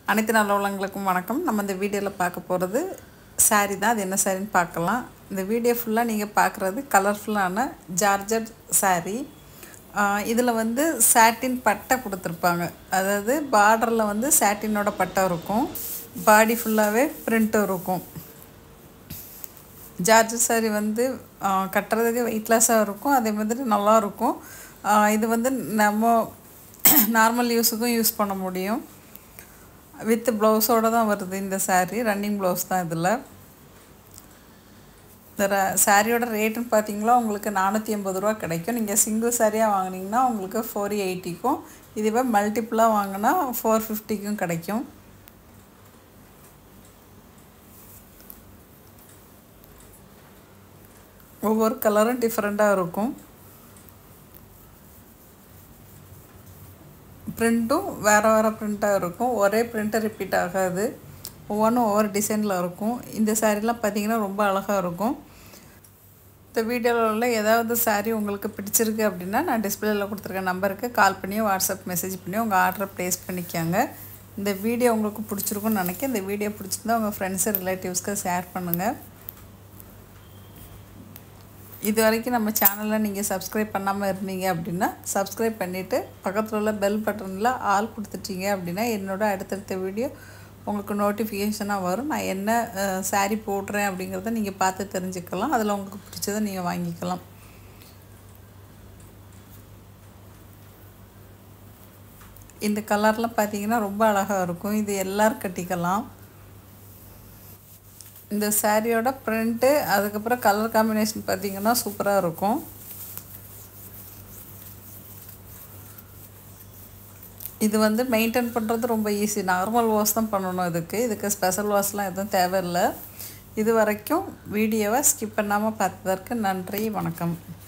அனைத்து நல்ல உள்ளவங்களுக்கும் வணக்கம். நம்ம இந்த வீடியோவில் பார்க்க போகிறது சாரீ தான். அது என்ன சாரின்னு பார்க்கலாம். இந்த வீடியோ ஃபுல்லாக நீங்கள் பார்க்குறது கலர்ஃபுல்லான ஜார்ஜட் சாரீ. இதில் வந்து சாட்டின் பட்டை கொடுத்துருப்பாங்க. அதாவது பார்டரில் வந்து சாட்டினோட பட்டை இருக்கும், பாடி ஃபுல்லாகவே பிரிண்ட்டும் இருக்கும். ஜார்ஜட் சாரீ வந்து கட்டுறதுக்கு வெயிட்லெஸ்ஸாக இருக்கும், அதே மாதிரி நல்லாயிருக்கும். இது வந்து நம்ம நார்மல் யூஸுக்கும் யூஸ் பண்ண முடியும். வித் ப்ளவுஸோடு தான் வருது இந்த சாரீ. ரன்னிங் ப்ளவுஸ் தான் இதில். இந்த சாரியோட ரேட்டுன்னு பார்த்தீங்களா, உங்களுக்கு 480 ரூபா கிடைக்கும். நீங்கள் சிங்கிள் சாரியாக வாங்கினீங்கன்னா உங்களுக்கு 480க்கும், இதுவே மல்டிப்புளாக வாங்கினா 450க்கும் கிடைக்கும். ஒவ்வொரு கலரும் டிஃப்ரெண்ட்டாக இருக்கும். ப்ரிண்ட்டும் வேறு ப்ரிண்ட்டாக இருக்கும். ஒரே ப்ரிண்ட்டை ரிப்பீட் ஆகாது. ஒவ்வொன்றும் ஒவ்வொரு டிசைனில் இருக்கும். இந்த சாரீலாம் பார்த்திங்கன்னா ரொம்ப அழகாக இருக்கும். இந்த வீடியோவில் உள்ள ஏதாவது சாரீ உங்களுக்கு பிடிச்சிருக்கு அப்படின்னா நான் டிஸ்பிளேயில் கொடுத்துருக்க நம்பருக்கு கால் பண்ணியோ வாட்ஸ்அப் மெசேஜ் பண்ணியோ உங்கள் ஆர்டரை ப்ளேஸ் பண்ணிக்கோங்க. இந்த வீடியோ உங்களுக்கு பிடிச்சிருக்குன்னு நினைக்கிறேன். இந்த வீடியோ பிடிச்சிருந்தா உங்கள் ஃப்ரெண்ட்ஸு ரிலேட்டிவ்ஸ்க்கு ஷேர் பண்ணுங்கள். இது வரைக்கும் நம்ம சேனலில் நீங்கள் சப்ஸ்கிரைப் பண்ணாமல் இருந்தீங்க அப்படின்னா சப்ஸ்கிரைப் பண்ணிவிட்டு பக்கத்தில் உள்ள பெல் பட்டனில் ஆல் கொடுத்துட்டீங்க அப்படின்னா என்னோடய அடுத்தடுத்த வீடியோ உங்களுக்கு நோட்டிஃபிகேஷனாக வரும். நான் என்ன சாரீ போடுறேன் அப்படிங்கிறத நீங்கள் பார்த்து தெரிஞ்சுக்கலாம். அதில் உங்களுக்கு பிடிச்சதை நீங்கள் வாங்கிக்கலாம். இந்த கலர்லாம் பார்த்தீங்கன்னா ரொம்ப அழகாக இருக்கும். இது எல்லோரும் கட்டிக்கலாம். இந்த சாரியோட பிரிண்ட்டு அதுக்கப்புறம் கலர் காம்பினேஷன் பார்த்திங்கன்னா சூப்பராக இருக்கும். இது வந்து மெயின்டைன் பண்ணுறது ரொம்ப ஈஸி. நார்மல் வாஷ் தான் பண்ணணும். இதுக்கு ஸ்பெஷல் வாஷ்லாம் எதுவும் தேவையில்லை. இது வரைக்கும் வீடியோவை ஸ்கிப் பண்ணாமல் பார்த்ததற்கு நன்றி, வணக்கம்.